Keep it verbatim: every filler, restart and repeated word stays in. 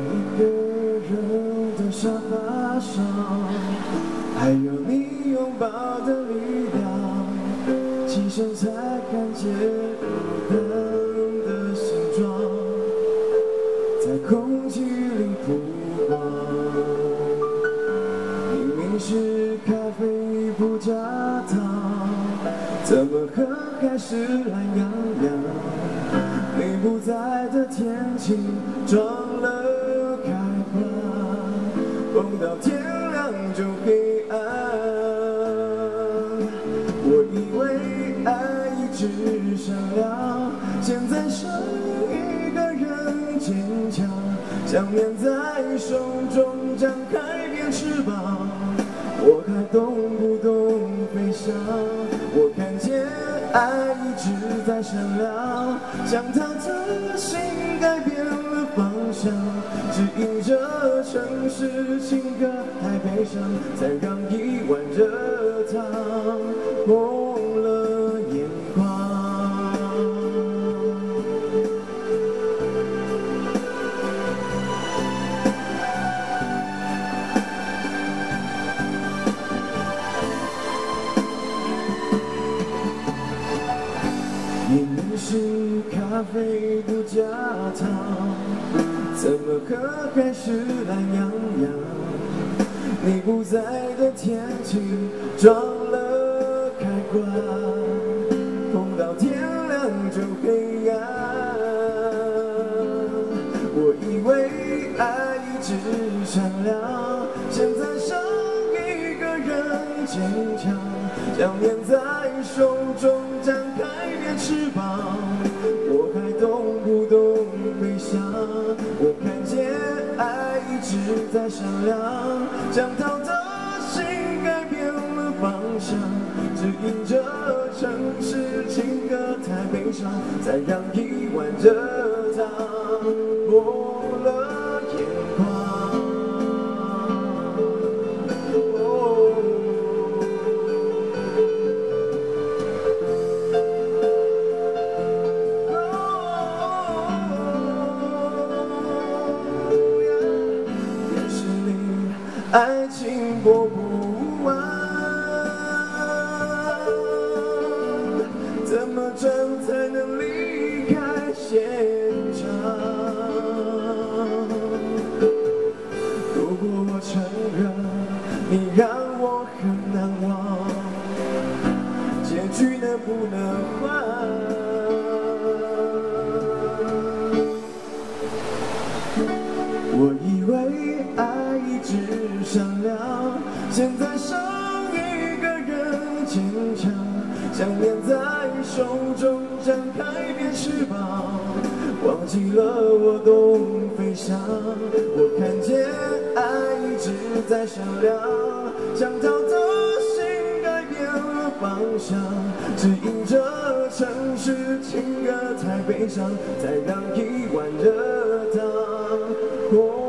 一个人的沙发上，还有你拥抱的力量，起身才看见灯的形状，在空气里曝光。明明是咖啡不加糖，怎么喝还是懒洋洋？你不在的天气撞了开关，风到天亮就黑暗。我以为爱一直善良，现在剩一个人坚强，想念在手中张开变翅膀，我还懂不懂飞翔？我看见爱一直在闪亮，像他的心改变了方向，指引着城市情歌太悲伤，才让一碗热汤红了眼眶。明明是咖啡不加糖，怎么喝还是懒洋洋？你不在的天气撞了开关，风到天亮就黑暗。我以为爱一直善良，现在剩一个人坚强，想念在手中张开变翅膀，我还懂不懂飞翔？我看见爱一直在闪亮，想逃的心改变了方向，指引着城市情歌太悲伤，才让一碗热汤红了眼眶。爱情播不完，怎么转才能离开现场？如果我承认你让我很难忘，结局能不能换？我以为爱一直善良，现在剩一个人坚强，想念在手中张开变翅膀，忘记了我懂飞翔。我看见爱一直在闪亮，想逃的心改变了方向，指引着城市情歌太悲伤，才让一碗热汤红